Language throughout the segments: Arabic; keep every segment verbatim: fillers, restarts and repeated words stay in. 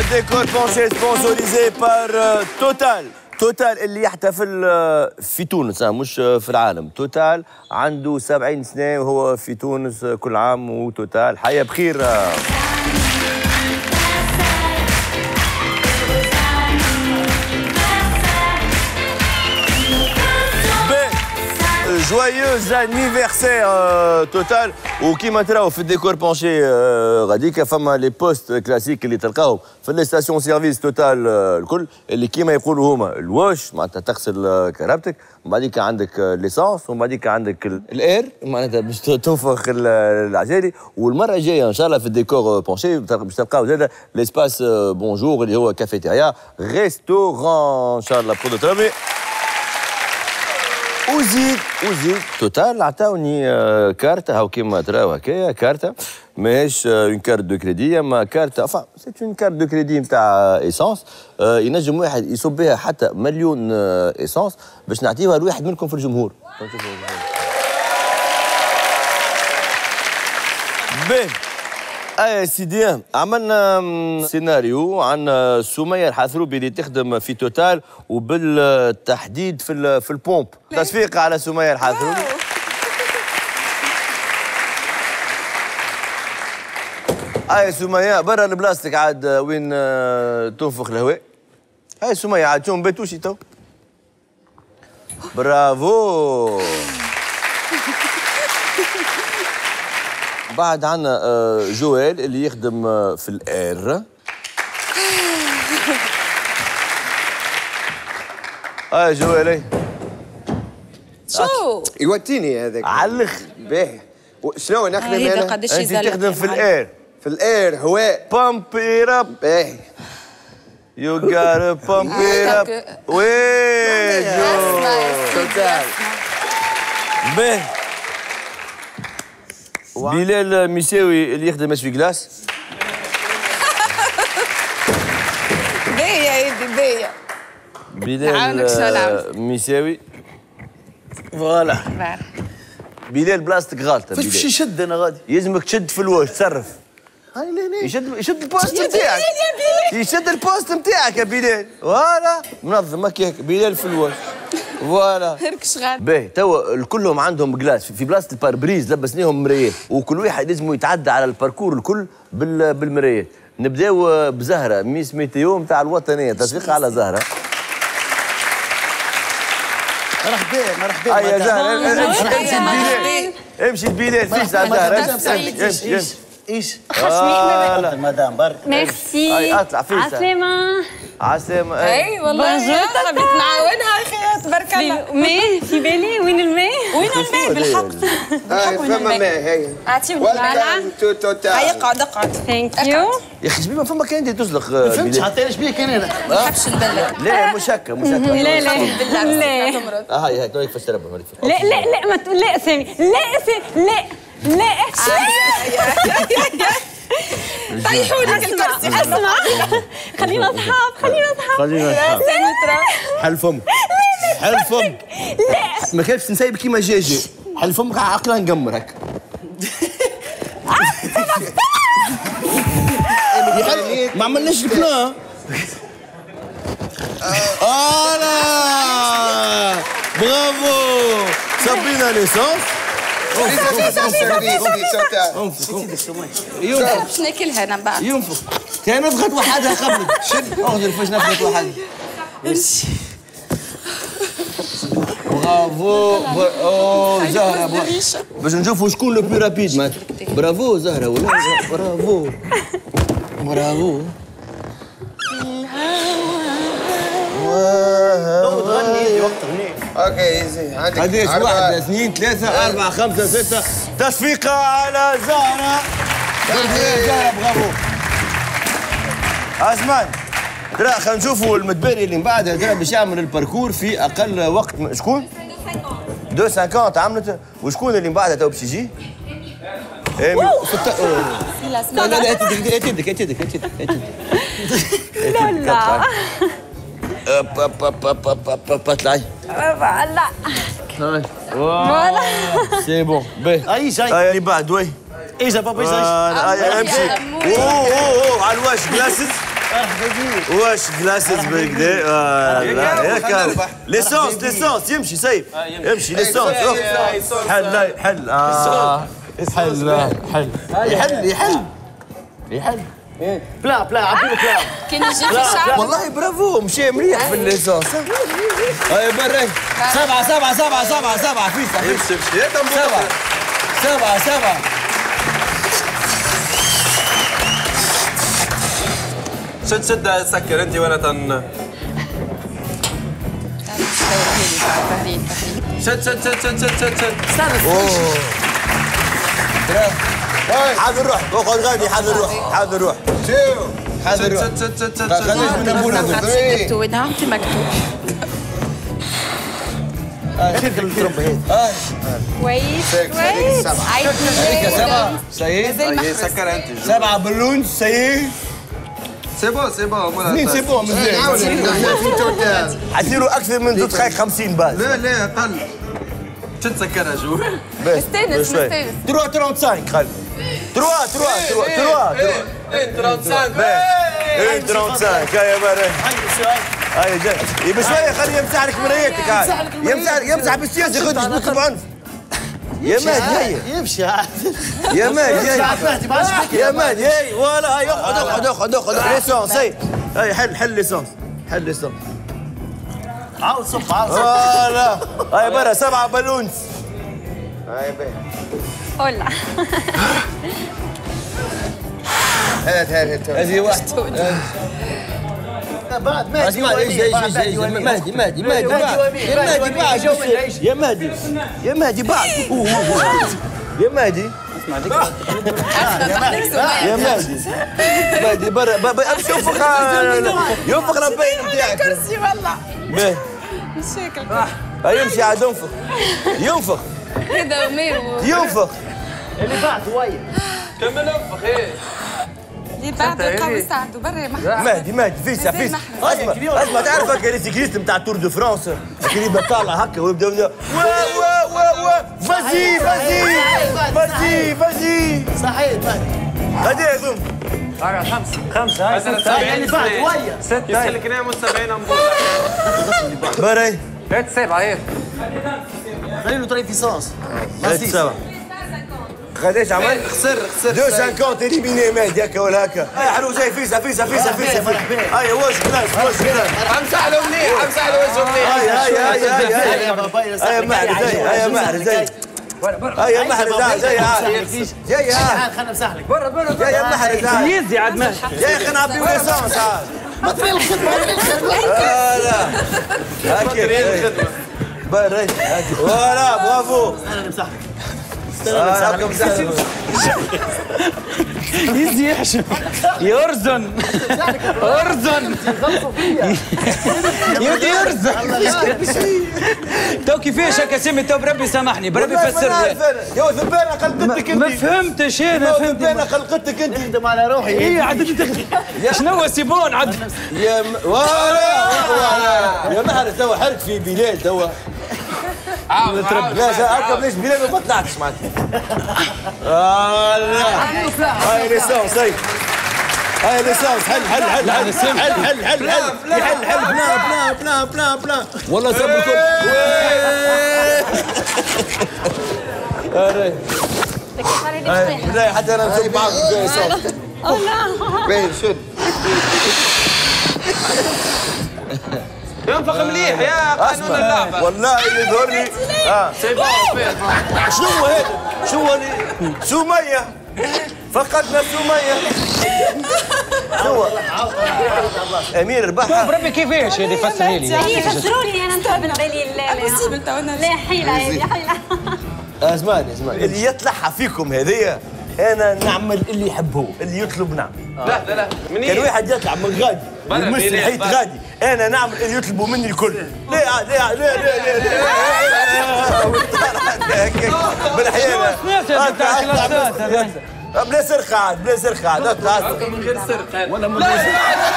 décor penché sponsorisé par توتال. توتال اللي يحتفل في تونس مش في العالم. توتال عنده سبعين سنة وهو في تونس كل عام، وتوتال حياة بخير. جويوز انيفرسير توتال. وكيما تراو في الديكور بونشي غاديكا فما لي بوست كلاسيك اللي تلقاهم في لي ستاسيون سيرفيس توتال الكل، اللي كيما يقولوا هما الواش معناتها تغسل كهربتك، ومن بعديك عندك ليسانس، ومن بعديك عندك الاير معناتها باش تنفخ العجالي. والمره الجايه ان شاء الله في الديكور بونشي باش تلقاو زاده ليسباس بونجور اللي هو كافيتيريا ريستورون ان شاء الله بخذوا تربي. وزيد وزيد توتال عطاوني كارتة هاو كيما تراو هكايا، كارتة ماهيش اون كارت دو كريدي، اما كارتة افا سيت اون كارت دو كريدي نتاع ايسونس، ينجم واحد يصب بها حتى مليون ايسونس باش نعطيوها لواحد منكم في الجمهور. باهي اي سيدي، عملنا سيناريو عن سمية الحاثروبي اللي تخدم في توتال، وبالتحديد في في البومب. تصفيق على سمية الحاثروبي. اي سمية برا البلاستيك عاد وين تنفخ الهواء. اي سمية عاد شوف بيتوشي تو. برافو. بعد عنا جويل اللي يخدم في الار. اه جويل اي شو يوتيني هذاك علخ باهي. شنو نخدم انا؟ انت تخدم في الار. في الار هواء. بامب ات اب. باهي يو جات بامب ات اب. وي توتال. باهي بلال ميساوي اللي يخدم اسوي كلاس. باهية يا يدي باهية. بلال ميساوي فوالا. بلال بلاستيك غالطة. فاش باش يشد انا غادي؟ يلزمك تشد في الواش تصرف. هاي لهنا يشد يشد البوست نتاعك. يشد البوست نتاعك يا بلال. فوالا منظم هكاك بلال في الواش. فوالا هرك شغال. باهي توا الكلهم عندهم جلاس في بلاصه الباربريز لبسناهم مرايات، وكل واحد لازم يتعدى على الباركور الكل بالمرايات. نبداو بزهره ميس ميتيو نتاع الوطنيه، تصفيق على زهره. مرحبا مرحبا. يا زهره امشي لبلال، امشي لبلال فيش على زهره. امشي امشي ايش؟ فوالا مدام برك. ميرسي. اي اطلع فيش. عسلامة. عسلامة. اي والله حبيت نعاونها اخي تبارك الله. ماء في بالي. وين الماء؟ وين الماء بالحق؟ هاي فما ماء هي. اعطيني ويلكم تو توتال. هيا اقعد اقعد. ثانك يو. يا اخي شبيبه فما كان انت تزلق. ما فهمتش حتى ايش بيك انا. ما نحبش نبلع. لا مش هكا مش هكا. لا لا لا. اه هاي هاي تويك فاش تربى. لا لا لا ما تقول لا سامي. لا سامي لا لا. طيحوا لك الكرسي. اسمع خلينا اصحاب خلينا اصحاب. خلينا اصحاب. حل فمك. حل فمك. لا ما كانش نسيب كيما جاجي. حل فمك عقلها نقمر هكا. ما عملناش البلان. فوالا برافو صبينا ليسونس. ينفخ باش ناكلها انا بعد. ينفخ. كان نفخت وحدها قبل. شد اخذ فاش نفخت وحدها. برافو. اوه زهرة باش نشوفوا شكون لو بلو رابيد معناتها. برافو زهرة ولا برافو. برافو. تغني وقت تغني. اوكي زين عندك. هذيك واحد اثنين ثلاثة أربعة خمسة ستة. تصفيقة على زهرة. زهرة برافو. أزمان ترى خلينا نشوفوا المتبري اللي من بعدها ترى باش يعمل الباركور في أقل وقت. شكون؟ مئتين وخمسين عملت. وشكون اللي من بعدها تو باش يجي؟ لا لا لا هات يدك هات يدك هات يدك هات يدك. لا لا. اب اب اب اب اب اب اطلعي. لا. هاي فوالا سي بون. باهي اي جاي. هاي اللي بعد وي. ايش يا بابا ايش؟ امشي. اوه اوه اوه على الواش جلاسز. واش جلاسز بالكدا فوالا ياك ليسونس ليسونس يمشي سيف يمشي ليسونس حل حل اه حل حل يحل يحل يحل بلا بلا عطيني بلا كان يجي في الشعب والله برافو مشي مليح في الليسونس هاي بري سبعة سبعة سبعة سبعة سبعة فيسا امشي امشي سبعة سبعة سبعة شد شد سكر انت وانا تن شد شد شد شد شد شد شد حاضر روح اقعد غادي حاضر روح حاضر روح حاضر روح شد شد شد شد خليش من ابونا مكتوب ودعمتي مكتوب شد الترمبة هيك كويس كويس عايزني سبعة سيد هي سكر انت سبعة بلون سيد سي بون سي بون مين سي بون مزيان حتصيروا اكثر من زوج دقائق خمسين باز لا لا اقل شد سكرها جو مستانس مستانس تروا تروا خمسة خل تروا تروا تروا تروا انت خمسة ايه خمسة يا مري هاي جاي بشويه خليه يمسح لك مرايتك هاي يمسح يمسح بالسياسه خذ يشبك بعنف يا ماد جاي يمشي يا ماد جاي يا ماد جاي ولا هاي اقعد اقعد اقعد اقعد ليسونس هاي هاي حل حل ليسونس حل ليسونس عاود صب عاود صب ولا هاي برا سبعة بالونز هاي بيه هلا هات هات هذه واحد بعد ما اسمع ايش ايش ايش مهدي مهدي مهدي بعد يا مهدي بعد يا مهدي يا مهدي بعد يا مهدي يا مهدي مهدي برا امشي ينفخ ينفخ البين بتاعك كرسي والله باهي شكل يمشي عاد ينفخ ينفخ هذا ميرو ينفخ اللي بعد ويا كمل انفخ ايه اللي بعد قوي ساعده برا مهدي مهدي فيسا فيسا اسمع اسمع تعرف هكا لي سيكليست نتاع تور دو فرانس اللي يبدا طالع هكا ويبدا يبدا وا وا وا وا فازي فازي فازي فازي صحيح مهدي هذه هذوم خمسة خمسة هاي ستة اللي بعد ويا ستة يسلك نام مستبعين أمبولا بري ثلاث سبعة هيك خليله طريق في صوص ثلاث سبعة قداش عمل؟ خسر خسر دو خمسين إليميني مهدي هكا ولا هكا هاي حلو زي فيسا فيسا فيسا فيسا هاي واش كلاس واش كلاس امسح له مليح امسح له وجهه مليح هاي هاي هاي هاي هاي يا محرز هاي يا محرز زي هاي يا محرز زي هاي جاي هاي خلينا نمسح لك برا برا جاي يا محرز هاي يزي عاد ماشي جاي خلينا نعطيو ليسونس هاي مطري الخدمة مطري الخدمة لا هاكي بري ولا برافو انا نمسح لك هاكا مسح يزي يحشم يرزن ارزن يودي يرزن تو كيفاش هكا سمي تو بربي سامحني بربي فسر لي يا ذبانة خلقتك انت ما فهمتش انا فهمت ذبانة خلقتك انت نخدم على روحي ايه عاد شنو سيبون عاد يا م... ولا ولا يا محرز توا حرك في بلال توا لا هكا ليش بلال ما طلعتش معناتها هاي ليسونس هاي هاي ليسونس حل حل حل حل حل حل حل حل حل حل بلا بلا بلا بلا بلا والله سب الكل لا حتى انا نسب معاك ليسونس باين شد ينفخ مليح يا قانون اللعبة والله اللي يظهر لي اه شنو هو هذا؟ شنو هو سمية فقدنا سمية شنو امير ربحها بربي كيفاش هذه فسري لي هي فسروني انا انتم بالي لا بوسيبل تونا لا حيلة هذه حيلة اسمعني اسمعني اللي يطلعها فيكم هذيا انا نعمل اللي يحبه اللي يطلب نعمل لا لا لا كان واحد يطلع من غادي يمس الحيط غادي انا نعمل اللي يطلبوا مني الكل ليه ليه ليه ليه ليه بالحياه بلا سرقه عاد بلا سرقه عاد من غير سرقة ولا من غير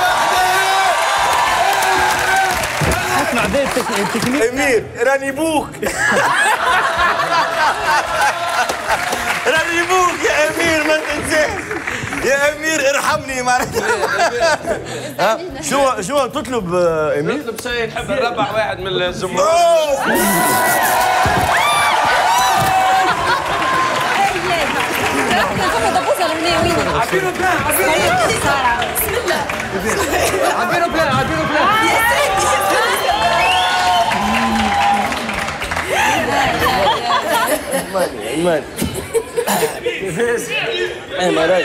اسمع ذي التكنيك امير راني بوك راني بوك يا امير ما تنساش يا امير ارحمني معناتها. شو شو تطلب امير؟ نطلب شيء نحب نربع واحد من الجمهور. عبيرو بلان عبيرو بسم الله عبيرو بلان عبيرو بلان ايماني ايماني كيفاش؟ ايه مراي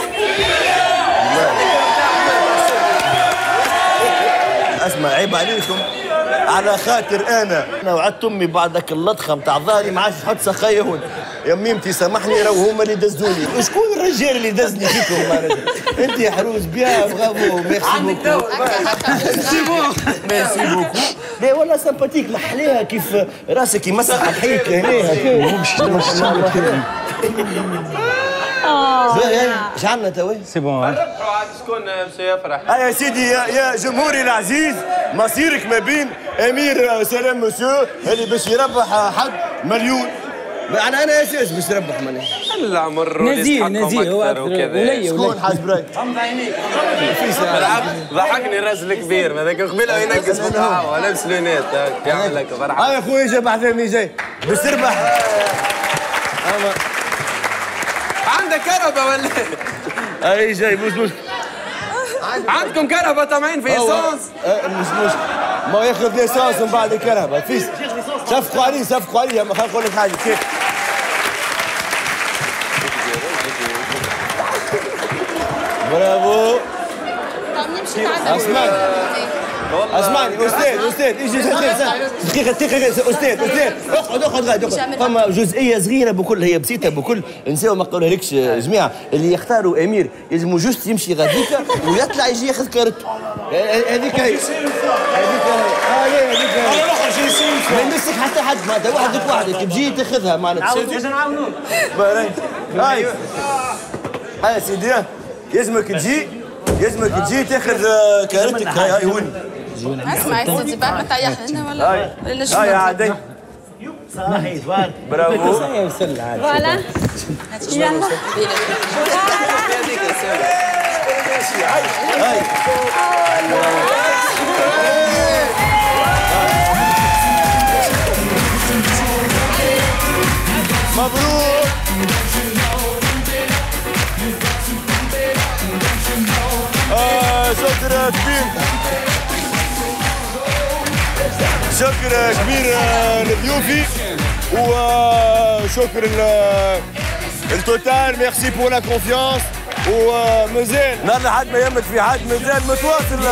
اسمع عيب عليكم على خاطر انا انا وعدت امي بعدك اللطخه نتاع ظهري ما عادش تحط سخايه هون. يا ميمتي سامحني راهو هما اللي دزوني. وشكون الرجال اللي دزني فيكم معناتها؟ انت يا حروس بيان برافو ميرسي بوكو. ميرسي بوكو ميرسي بوكو. لا والله سامباتيك محليها كيف راسك يمسح الحيك هنا هكا. ايش عندنا توا؟ سي بون عاد شكون باش يفرح؟ يا سيدي يا, يا جمهوري العزيز مصيرك ما بين امير سلام مسيو اللي باش يربح حد مليون. انا انا اساس باش يربح مليون. العمر نزيه نزيه هو وكذا. شكون حاسب رايك؟ غمض عينيك. ضحكني الراجل الكبير هذاك قبيله ينقص في القهوه لابس لونيت يعمل لك فرحه. هاي اخويا جا بعد ثاني جاي باش تربح. عندك كهرباء ولا؟ اي جاي مش مشكل. عندكم كهرباء طمعين في اسانس؟ مش مشكل ما ياخذ ليسانس ومن بعد كهرباء فيس. صفقوا عليه صفقوا عليه خليني نقول لك حاجه كيف. برافو. اسمعني اسمعني استاذ استاذ اجي دقيقه دقيقه استاذ استاذ اقعد اقعد غادي اقعد. فما جزئيه صغيره بكل هي بسيطه بكل نساو ما نقولهالكش جماعه اللي يختاروا امير يلزموا جوست يمشي غاديكا ويطلع يجي ياخذ كارته. هذيك هي هذيك هي هذيك هي ما يمسك حتى حد معناتها وحدك وحدك تجي تاخذها معناتها. باش نعاونوك. هاي هاي سيدي يلزمك تجي يلزمك تجي تاخذ كارتك. هاي هاي هون. اسمع يا سيدي بعد ما طيح لنا ولا ولا هاي عادي. صحيح تبارك برافو. فوالا يلا هاي مبروك. شكرا كبير شكرا كبير لضيوفي وشكر التوتال. ميرسي بور لا كونفيونس ومازال نهار لحد ما يمت في حد مازال متواصل.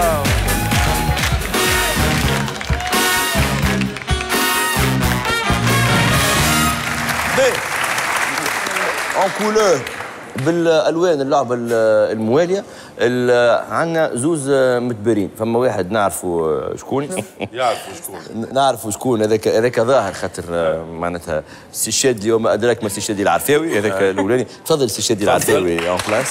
باهي اون كولور بالالوان اللعبه المواليه عندنا زوز متبرين. فما واحد نعرفوا شكون يعرفوا شكون نعرفوا شكون هذاك هذاك ظاهر خاطر معناتها السي الشادي وما ادراك ما السي الشادي العرفاوي هذاك الاولاني. تفضل السي الشادي العرفاوي اون بلاس.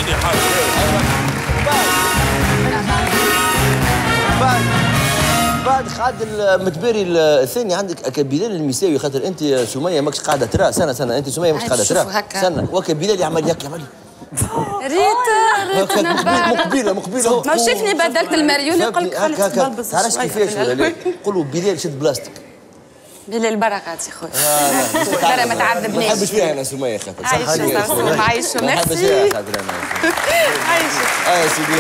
بعد بعد خاد المتبري الثاني عندك بلال المساوي خاطر انت سميه ماكش قاعده ترى. سنه سنه انت سميه ماكش قاعده ترى سنه وك بلال يعمل ياك يعمل ريت ريت مقبله مقبله ما شافني بدلت المليون يقول لك خليك تبلبز شويه. تعرفش كيفاش قولوا بلال شد بلاستيك. بلال بركات يا خويا. ترى ما تعذبنيش. ما نحبش فيها انا سميه خاطر عايشه عايشه ميرسي عايشه. اه سيدي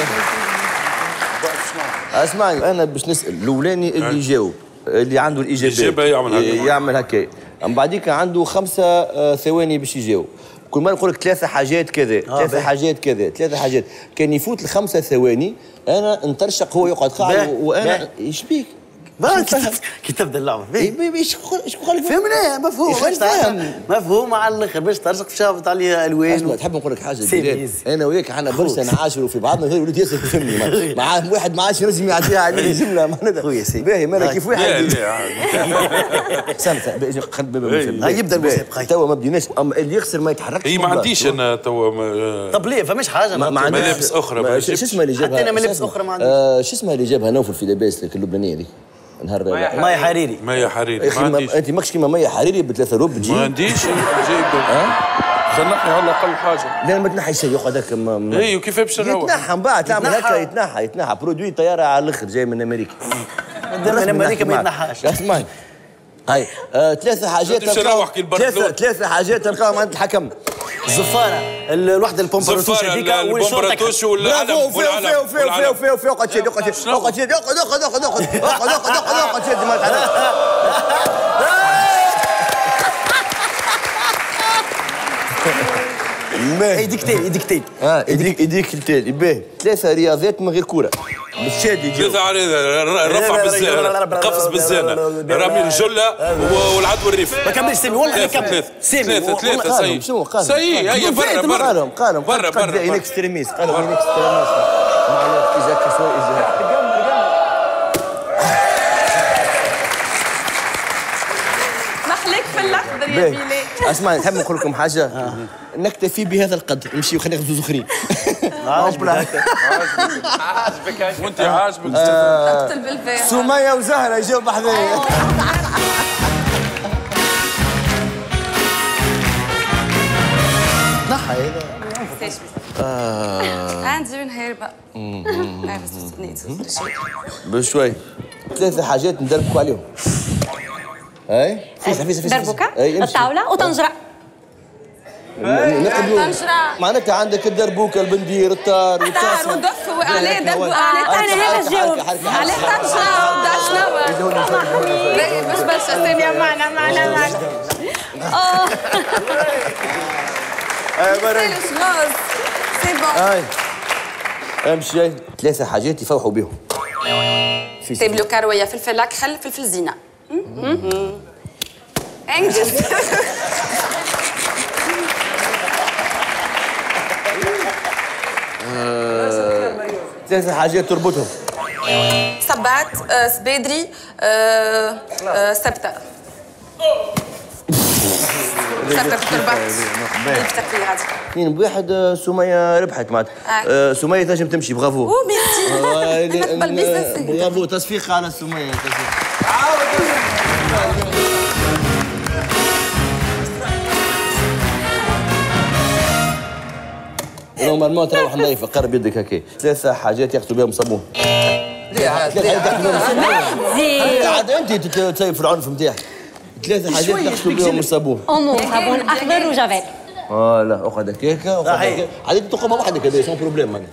اسمعني انا باش نسال الاولاني اللي يجاوب اللي عنده الاجابات يعمل هكا. من بعديك عنده خمسه ثواني باش يجاوب. كل ما نقول لك ثلاثة حاجات كذا، ثلاثة حاجات كذا، ثلاثة حاجات، كان يفوت الخمسة ثواني أنا نترشق هو يقعد قاعد وأنا إيش بيك؟ كي تبدا اللعبه ايش قال لك؟ فهمناه مفهوم مفهوم على الاخر باش ترزق شافت عليها الوان. اسمع تحب نقول لك حاجه بلال انا وياك حنا برشا نعاشروا في بعضنا غير ولد ياسر تفهمني معاه واحد ما عادش ينجم يعطيها عليه جمله معناتها خويا سي باهي مالك كيف واحد سنه خلينا يبدا المسابقه توا ما بديناش اللي يخسر ما يتحركش. هي ما عنديش انا توا. طب ليه فماش حاجه ملابس اخرى شو اسمها اللي جابها؟ حتى انا ملابس اخرى ما عنديش. شو اسمها اللي جابها نوفل في لاباس اللبنانيه هذيك نهار مايا حريري. مايا حريري يا اخي انت ماكش كيما مايا حريري بثلاثه روب تجي ما عنديش جايبه. تنحي على اقل حاجه. لا ما تنحي شيء يقعد هكا. اي وكيف باش نروح؟ يتنحى من بعد تعمل هكا يتنحى يتنحى برودوي طياره على الاخر جاي من امريكا. من امريكا ما يتنحاش. اسمعني هاي آه، ثلاثة حاجات تلقاهم ثلاثة ثلاثة حاجات تلقاهم عند الحكم. الزفارة الوحدة البومبراتوش هذيك البومبراتوش والعلم والعلم والعلم فيو فيو فيو فيو اقعد شد اقعد شد اقعد شد اقعد اقعد اقعد اقعد اقعد اقعد اقعد اقعد شد ما تعرف. يديك تاني يديك تاني اه يديك يديك التالي باهي ثلاثة رياضات من غير كورة. بالشاد يجي ثلاثة على رفع بالزانة قفز بالزانة رمي الجلة والعدو الريف. ما كملش سامي والله ما كمل سامي ثلاثة ثلاثة سي شنو قال؟ سي هيا برا برا قالهم قالهم برا برا ان اكستريميست قالهم ان اكستريميست اذا كسوا اذا محلك في الاخضر يا بلال. اسمعني نحب نقول لكم حاجة نكتفي بهذا القدر نمشي وخلينا ناخذ زخرين. عاجبك وانت عاجبك اقتل بالفير. سمية وزهرة يجاوب بحذايا. نحى هذا عندي من هربة. بشوي ثلاثة حاجات ندربكوا عليهم. هاي فيسا فيسا فيسا دربوكة الطاولة وطنجرة. نقبلوا معناتها عندك الدربوكة البندير الطار الطار والدف وعليه دب وعليه أنا هذا الجواب. عليه طنجرة وبدا شنو؟ باش باش اسامي معنا معنا معنا. اه سيلش غاز سي بون. هاي امشي ثلاثة حاجات يفوحوا بهم. تبلو كروية فلفل اكحل فلفل زينة. انجز. ثلاثة حاجات تربطهم. صبات سبيدري سبتة. سبتة تربط. نفتكر هذا. اثنين بواحد سمية ربحت معناتها. سمية تنجم تمشي برافو. او ميرسي. نقبل بيزنس. برافو تصفيق على سمية. نورمالمون تروح نظيفة قرب يدك هكا. ثلاثة حاجات يغسلوا بهم صابون. لا عاد عاد انت تسيب في العنف نتاعك. ثلاثة حاجات يغسلوا بهم الصابون. أمو صابون أخضر وجافيل. اه لا اقعد هكاك اقعد هكاك. عاد تقوم وحدك هذا سون بروبليم معناها.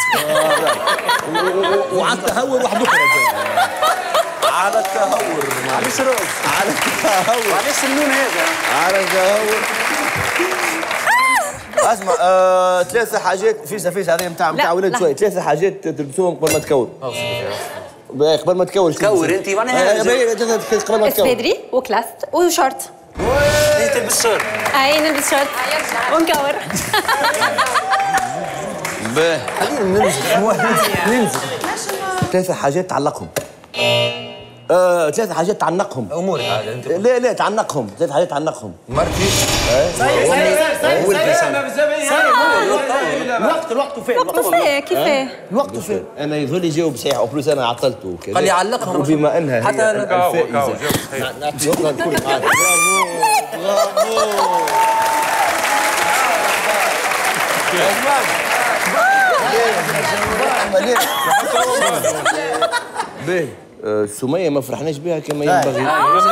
وعلى التهور واحد اخرى. على التهور. علاش روز؟ على التهور. علاش اللون هذا؟ على التهور. اسمع آه، ثلاثة حاجات فيسا فيسا هذه نتاع نتاع ولاد شوي. ثلاثة حاجات تلبسوهم قبل ما تكور. قبل ما تكور. تكور انت معناها قبل ما تكور. سبيدري وكلاست وشورت. انت تلبس شورت. أي نلبس شورت ونكور. باهي خلينا ننزل ننزل. ثلاثة حاجات تعلقهم. آه، ثلاثة حاجات تعنقهم. امورك عاد انت. لا لا تعنقهم، ثلاثة حاجات تعنقهم. مرتي. صحيح صحيح الوقت الوقت فين؟ كيفاه كيفاه؟ الوقت فين؟ انا يظهر لي جاوب صحيح وبلوس انا عطلته وكذا. قال لي علقهم. وبما انها حتى انا كاو كاو نعطي وقتها الكل معاك. برافو برافو. باهي سمية ما فرحناش بها كما ينبغي.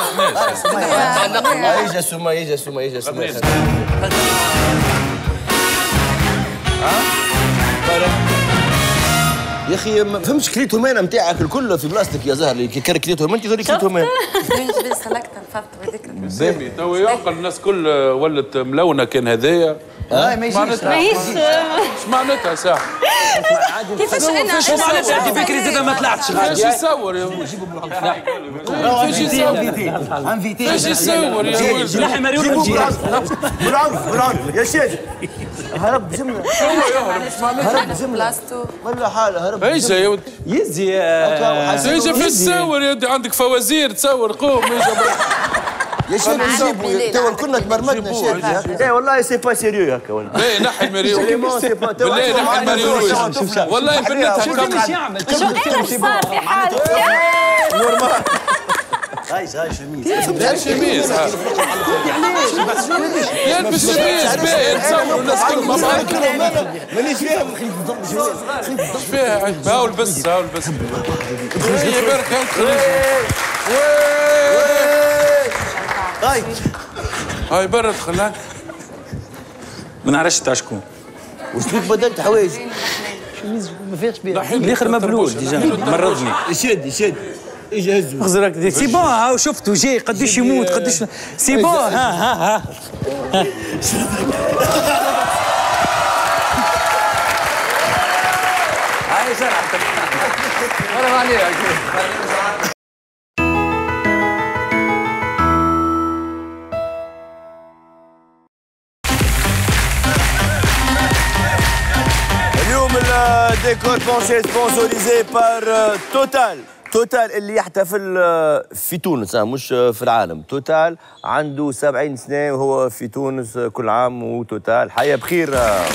اجا سمية اجا سمية اجا سمية. يا اخي ما فهمتش كليت همان نتاعك الكل في بلاصتك يا زهر كي كان كليت همان تقول لي كليت همان. جبت سلكت الفرط بهذيك. سامي تو يعقل الناس كل ولت ملونه كان هذايا. اه ما يجيش ماهيش اش معناتها ساعه؟ كيفاش انا شو معناتها انت بكري زاد ما طلعتش فاش يصور يا ولد؟ فاش يصور؟ فاش يصور يا ولد؟ نحي مريول بالعنف بالعنف يا شيخ هرب بجمله. هرب بلاصتو ولا حاله هرب. ايش يا ولد؟ يزي ايش فاش تصور يا ولدي؟ عندك فوازير تصور قوم يا شيخ نجيبوا تو كنا تمرمدنا شيخ. اي والله سي با سيريو هكا والله. بالله نحي مريول. بالله نحي مريول. والله بنتها كمل. شو ايش صار في حالتي؟ نورمال هاي هاي شميس لابس شميس يلبس شميس باين تصور الناس كلهم مع بعض مانيش فيها ايش فيها هاو البس هاو البس هي برك هاي هاي برا دخلنا ما نعرفش تاع شكون وش بيك بدلت حوايج ما فيهش بيها الاخر مبلول ديجا مرضني يشد يشد اجي هزو خزرك سي بون هاو شفتو جاي قداش يموت قداش سي بون ها ها ها هاي شرحتك مرة عليك اليوم الديكور بونشي سبونسوريزي بار توتال. توتال اللي يحتفل في تونس مش في العالم. توتال عنده سبعين سنة وهو في تونس كل عام وتوتال حياة بخير.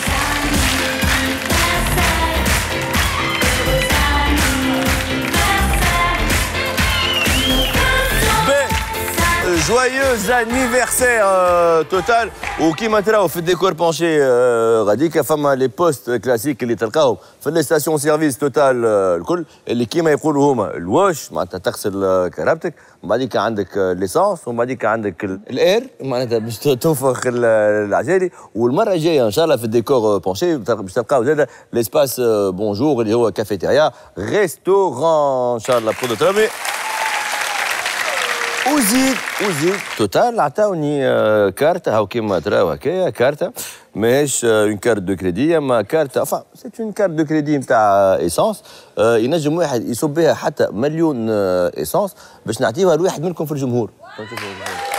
جويوز انيفرسير توتال. وكيما تراو في الديكور بونشي غاديكا فما لي بوست كلاسيك اللي تلقاهم في لي ستاسيون سيرفيس توتال الكل اللي كيما يقولوا هما الواش معناتها تغسل كهربتك، ومن بعديك عندك ليسانس، ومن بعديك عندك الاير معناتها باش تنفخ العجالي. والمره الجايه ان شاء الله في الديكور بونشي باش تلقاو زاده ليسباس بونجور اللي هو كافيتيريا ريستورون ان شاء الله برودو ترابي. وزيد وزيد توتال عطاوني كارت هاو كيما تراو هكايا كارت ماهيش اون كارت دو كريدي اما كارت افا سي اون كارت دو كريدي نتاع ايسونس ينجم واحد يصب بها حتى مليون ايسونس باش نعطيوها لواحد منكم في الجمهور.